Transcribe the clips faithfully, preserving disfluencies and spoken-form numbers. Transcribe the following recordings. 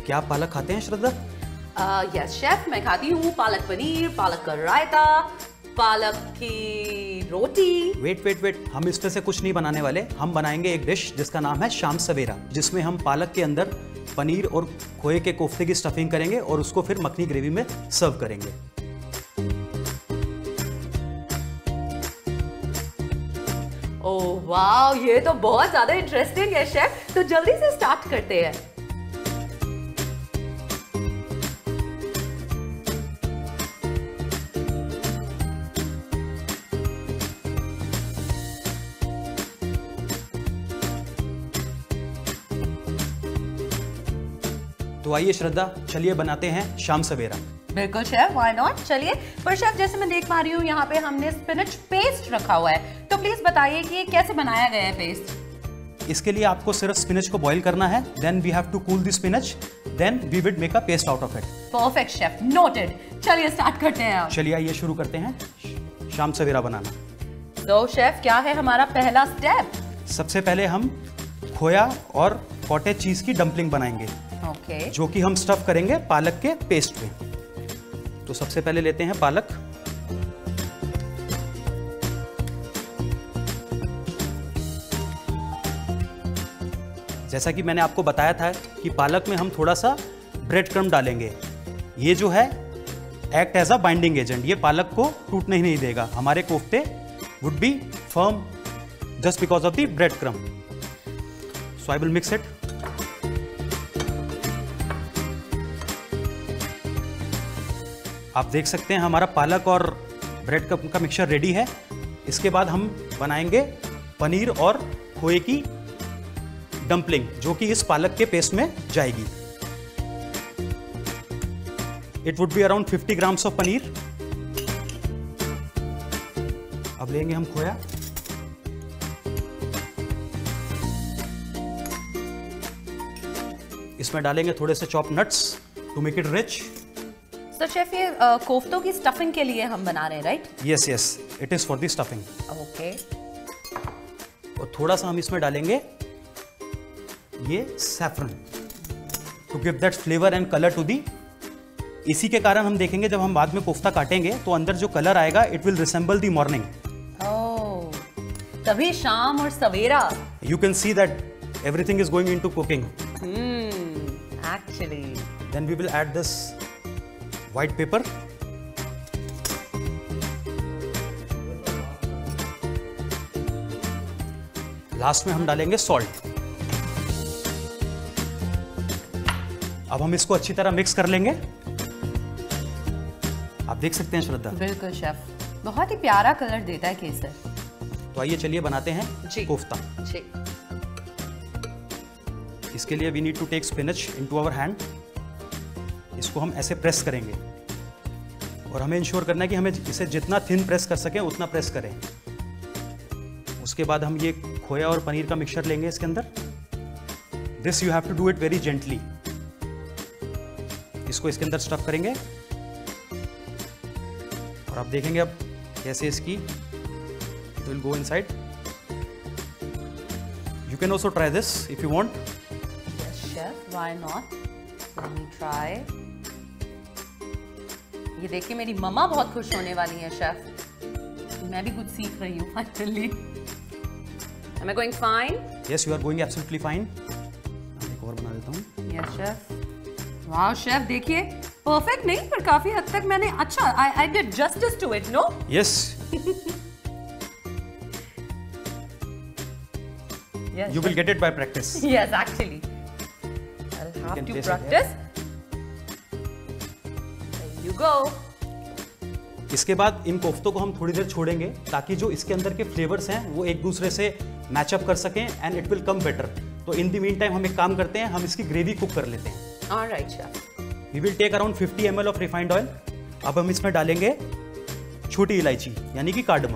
क्या आप पालक खाते हैं श्रद्धा? यस शेफ, मैं खाती हूँ पालक पनीर, पालक का रायता, पालक की रोटी। वेट वेट वेट, हम इसमें से कुछ नहीं बनाने वाले। हम बनाएंगे एक डिश जिसका नाम है शाम सवेरा, जिसमें हम पालक के अंदर पनीर और खोए के कोफ्ते की स्टफिंग करेंगे और उसको फिर मखनी ग्रेवी में सर्व करेंगे। ओह वाह, ये तो बहुत ज्यादा इंटरेस्टिंग है शेफ, तो जल्दी से स्टार्ट करते हैं। तो आइए श्रद्धा, चलिए बनाते हैं शाम सवेरा। बिल्कुल शेफ, व्हाई नॉट। चलिए, पर शेफ जैसे मैं देख पा रही हूँ यहाँ पे हमने स्पिनच पेस्ट रखा हुआ है, तो प्लीज बताइए कि ये कैसे बनाया गया है पेस्ट। इसके लिए आपको सिर्फ स्पिनच को बॉईल करना है, then we have to cool the spinach, then we will make a paste out of it. Perfect chef, noted. चलिए स्टार्ट करते हैं। चलिए आइए शुरू करते हैं शाम सवेरा बनाना। तो शेफ क्या है हमारा पहला स्टेप? सबसे पहले हम खोया और कॉटेज चीज की डंपलिंग बनाएंगे, ओके okay. जो कि हम स्टफ करेंगे पालक के पेस्ट में। तो सबसे पहले लेते हैं पालक, जैसा कि मैंने आपको बताया था कि पालक में हम थोड़ा सा ब्रेड क्रम्ब डालेंगे। ये जो है act as a binding agent, ये पालक को टूटने ही नहीं देगा। हमारे कोफ्ते would be firm just because of the bread crumb. So I will mix it. आप देख सकते हैं हमारा पालक और ब्रेड का, का मिक्सचर रेडी है। इसके बाद हम बनाएंगे पनीर और खोए की डंपलिंग, जो कि इस पालक के पेस्ट में जाएगी। It would be around fifty grams of paneer. अब लेंगे हम खोया, इसमें डालेंगे थोड़े से chop nuts to make it rich. तो शेफ ये कोफ्तों की स्टफिंग के लिए हम बना रहे हैं, right? Yes yes, it is for the stuffing. Okay. और थोड़ा सा हम इसमें डालेंगे ये saffron to give that flavour and colour to the. इसी के कारण हम देखेंगे जब हम बाद में कोफ्ता काटेंगे तो अंदर जो कलर आएगा it will resemble the morning. Oh, तभी शाम और सवेरा। You can see that everything is going into cooking. Actually then we will add this white pepper. Last में हम डालेंगे सॉल्ट। अब हम इसको अच्छी तरह मिक्स कर लेंगे। आप देख सकते हैं श्रद्धा। बिल्कुल शेफ, बहुत ही प्यारा कलर देता है केसर। तो आइए चलिए बनाते हैं जी कोफ्ता। जी। इसके लिए we need to take spinach into our hand. इसको हम ऐसे प्रेस करेंगे और हमें इंश्योर करना है कि हमें इसे जितना थिन प्रेस कर सकें उतना प्रेस करें। उसके बाद हम ये खोया और पनीर का मिक्सचर लेंगे इसके अंदर। This you have to do it very gently. इसको इसके अंदर स्टफ करेंगे और आप देखेंगे अब कैसे इसकी it will go inside. You can also try this if you want. Yes chef, why not, let me try. ये देखिए मेरी मम्मा बहुत खुश होने वाली है शेफ। मैं भी कुछ सीख रही हूँ finally. Am I going fine? Yes, you are going absolutely fine. एक और बना देता हूँ। Yes chef. वाह शेफ, देखिए परफेक्ट नहीं पर काफी हद तक मैंने अच्छा I I did justice to it, no? Yes. Yes. You will get it by practice. Yes, actually. I'll have to practice. There you go. इसके बाद इन कोफ्तों को हम थोड़ी देर छोड़ेंगे ताकि जो इसके अंदर के फ्लेवर्स हैं वो एक दूसरे से मैचअप कर सकें and it will come better. तो इन द मीन टाइम हम एक काम करते हैं, हम इसकी ग्रेवी कुक कर लेते हैं। Alright, chef. We will take around fifty M L of refined oil. अब हम इसमें डालेंगे छोटी इलायची यानी कि कार्डमम।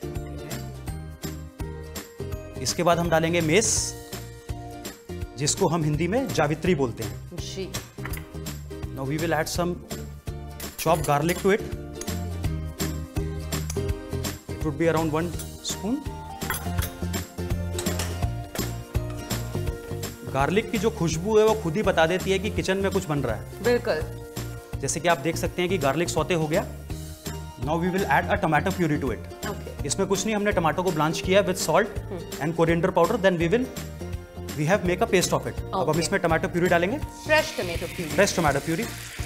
इसके बाद हम डालेंगे मेस, जिसको हम हिंदी में जावित्री बोलते हैं। जी। Now we will add some chopped garlic to it. It would be around one spoon. Garlic की जो खुशबू है वो खुद ही बता देती है कि किचन में कुछ बन रहा है। बिल्कुल। जैसे कि आप देख सकते हैं कि गार्लिक सौते हो गया। Now we will add a tomato puree to it. इसमें कुछ नहीं, हमने टमाटो को ब्लांच किया with salt and coriander powder, then we will we have make a paste of it. अब हम इसमें टमाटो प्यूरी डालेंगे, fresh tomato puree. Fresh tomato puree.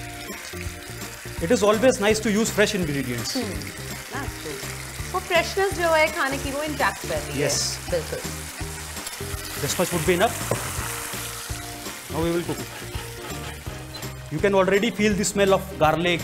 It is always nice to use fresh ingredients. वो freshness जो है खाने की वो इंटैक्ट रहती है। Yes. बिल्कुल। This much would be enough. Now we will cook it. You can already feel the smell of garlic.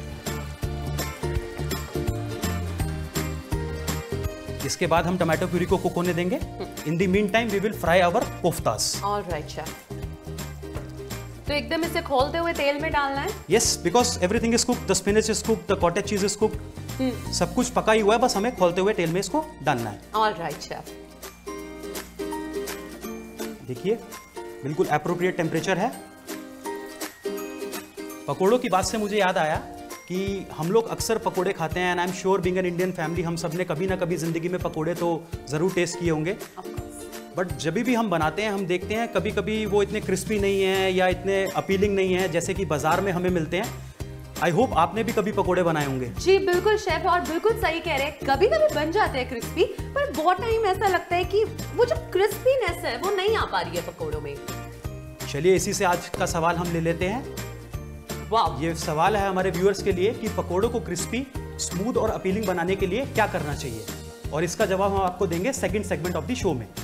इसके बाद हम टमाटो प्यूरी को कुक होने देंगे। In the meantime, we will fry our koftas. All right, chef. तो एकदम इसे खोलते हुए तेल में डालना है? Yes, because everything is cooked. The spinach is cooked. The cottage cheese is cooked. सब कुछ पका ही हुआ है, बस हमें खोलते हुए तेल में इसको डालना है। All right, chef. देखिए बिल्कुल एप्रोप्रिएट टेम्परेचर है। पकोड़ों की बात से मुझे याद आया कि हम लोग अक्सर पकोड़े खाते हैं, and I am sure being an Indian family हम सब ने कभी ना कभी ज़िंदगी में पकोड़े तो ज़रूर टेस्ट किए होंगे। बट जब भी हम बनाते हैं हम देखते हैं कभी कभी वो इतने क्रिस्पी नहीं है या इतने अपीलिंग नहीं है जैसे कि बाजार में हमें मिलते हैं। आई होप आपने भी कभी पकोड़े बनाए होंगे। जी बिल्कुल शेफ, और बिल्कुल सही कह रहे हैं, कभी कभी बन जाते हैं क्रिस्पी, पर बहुत टाइम ऐसा लगता है कि वो जो क्रिस्पीनेस है वो नहीं आ पा रही है पकोड़ों में। चलिए इसी से आज का सवाल हम ले लेते हैं। वाह, ये सवाल है हमारे व्यूअर्स के लिए कि पकोड़ों को क्रिस्पी, स्मूथ और अपीलिंग बनाने के लिए क्या करना चाहिए, और इसका जवाब हम आपको देंगे second segment of the show में।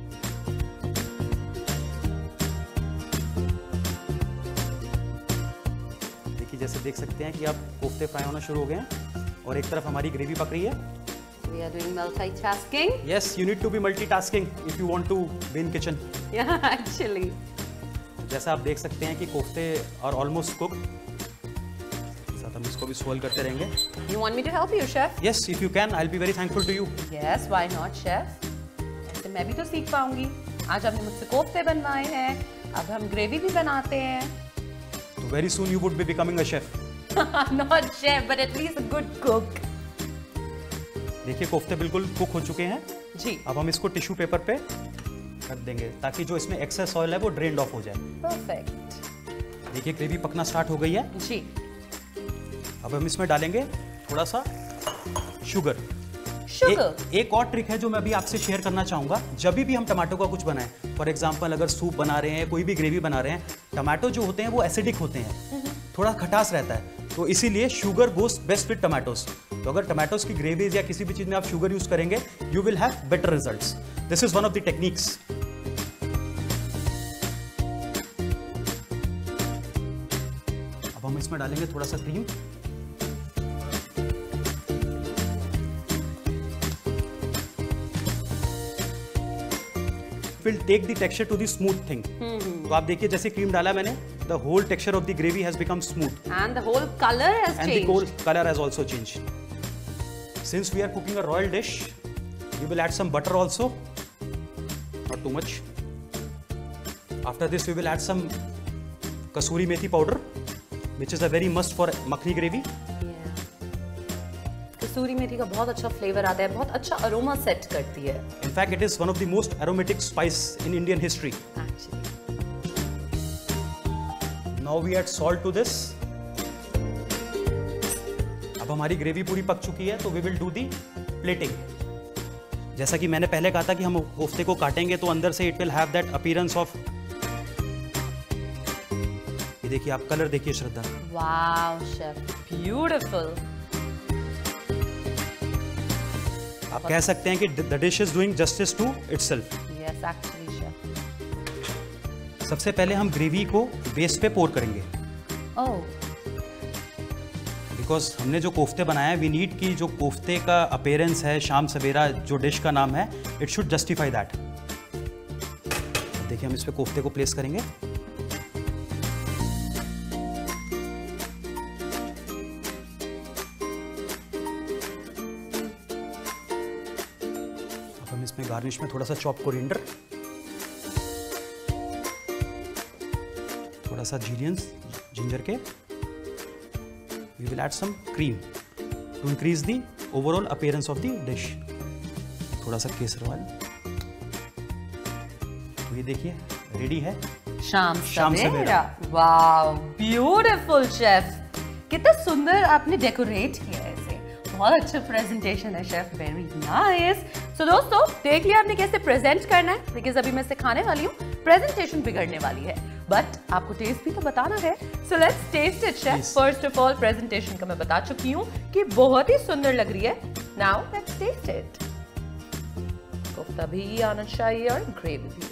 जैसे देख सकते हैं कि अब कोफ्ते फ्राई होना शुरू हो गए हैं और एक तरफ हमारी ग्रेवी पक रही है। We are doing multitasking. Yes, you need to be multitasking if you want to be in kitchen. Yeah, actually. जैसा आप देख सकते हैं कि कोफ्ते are almost cooked. साथ हम इसको भी swirl करते रहेंगे। You want me to help you, chef? Yes, if you can, I'll be very thankful to you. Yes, why not, chef? ऐसे मैं भी तो सीख पाऊंगी। आज आपने मुझसे कोफ्ते बनवाए हैं, अब हम ग्रेवी भी बनाते हैं। So very soon you would be becoming a chef. Not chef, but at least a good cook. देखिए कोफ्ते बिल्कुल कुक हो चुके हैं जी। अब हम इसको टिश्यू पेपर पे रख देंगे ताकि जो इसमें एक्सेस ऑयल है वो ड्रेन्ड ऑफ हो जाए। परफेक्ट। देखिए ग्रेवी पकना स्टार्ट हो गई है जी। अब हम इसमें डालेंगे थोड़ा सा शुगर। शुगर ए, एक और ट्रिक है जो मैं अभी आपसे शेयर करना चाहूँगा। जब भी हम टमाटो का कुछ बनाएं, फॉर एग्जांपल अगर सूप बना रहे हैं, कोई भी ग्रेवी बना रहे हैं, टमाटो जो होते हैं वो एसिडिक होते हैं, थोड़ा खटास रहता है, तो इसीलिए sugar goes best with tomatoes. तो अगर टमाटोस की ग्रेवीज या किसी भी चीज़ में आप शुगर यूज करेंगे, you will have better results. This is one of the techniques. अब हम इसमें डालेंगे थोड़ा सा cream. will take the texture to the smooth thing. तो आप देखिए जैसे क्रीम डाला मैंने, the whole texture of the gravy has become smooth. And the whole color has and changed. And the whole color has also changed. Since we are cooking a royal dish, we will add some butter also, not too much. After this, we will add some kasuri methi powder, which is a very must for makhni gravy. कसूरी मेथी का बहुत अच्छा flavour आता है, बहुत अच्छा aroma set करती है। In fact, it is one of the most aromatic spice in Indian history. Actually. Now we add salt to this. अब हमारी ग्रेवी पूरी पक चुकी है, तो we will do the plating. जैसा कि मैंने पहले कहा था कि हम कोफ्ते को काटेंगे तो अंदर से it will have that appearance of, ये देखिए आप कलर देखिए श्रद्धा। Wow, chef, beautiful. आप कह सकते हैं कि the dish is doing justice to itself. Yes, actually, chef. सबसे पहले हम ग्रेवी को बेस पे पोर करेंगे। Oh. बिकॉज हमने जो कोफ्ते बनाया है, वी नीड की जो कोफ्ते का अपीयरेंस है, शाम सवेरा जो डिश का नाम है, इट शुड जस्टिफाई दैट। देखिए हम इस पे कोफ्ते को प्लेस करेंगे। इसमें गार्निश में थोड़ा सा चॉप कोरिएंडर, थोड़ा सा जिलियंस जिंजर के, we will add some cream to increase the overall appearance of the dish. थोड़ा सा केसर ऑयल। तो ये देखिए रेडी है शाम शाम सवेरा। वाओ ब्यूटीफुल शेफ, कितना सुंदर आपने डेकोरेट किया है इसे, बहुत अच्छा प्रेजेंटेशन है शेफ, वेरी नाइस। सो दोस्तों देख लिया आपने कैसे प्रेजेंट करना है, बिकॉज अभी मैं सिखाने वाली हूँ, प्रेजेंटेशन बिगड़ने वाली है, बट आपको टेस्ट भी तो बताना है। So let's taste it chef. First of all presentation का मैं बता चुकी हूँ कि बहुत ही सुंदर लग रही है। Now let's taste it. कोफ्ता भी आना चाहिए और ग्रेवी भी।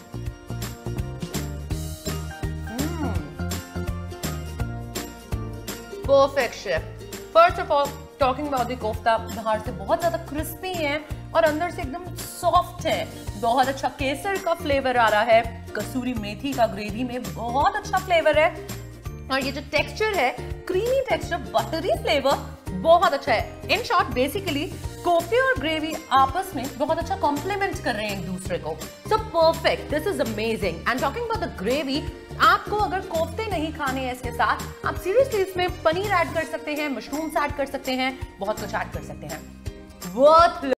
Perfect chef. First of all talking about the kofta, बाहर से बहुत ज्यादा क्रिस्पी है और अंदर से एकदम सॉफ्ट है, बहुत अच्छा केसर का फ्लेवर आ रहा है, कसूरी मेथी का ग्रेवी में बहुत अच्छा फ्लेवर है, और ये जो टेक्सचर है क्रीमी टेक्सचर, बटरी फ्लेवर बहुत अच्छा है। इन शॉर्ट बेसिकली कोफ्ते और ग्रेवी आपस में बहुत अच्छा कॉम्प्लीमेंट कर रहे हैं एक दूसरे को। So perfect, this is amazing. And talking about the gravy, आपको अगर कोफ्ते नहीं खाने हैं इसके साथ, आप सीरियसली इसमें पनीर ऐड कर सकते हैं, मशरूम्स ऐड कर सकते हैं, बहुत कुछ ऐड कर सकते हैं। वर्थ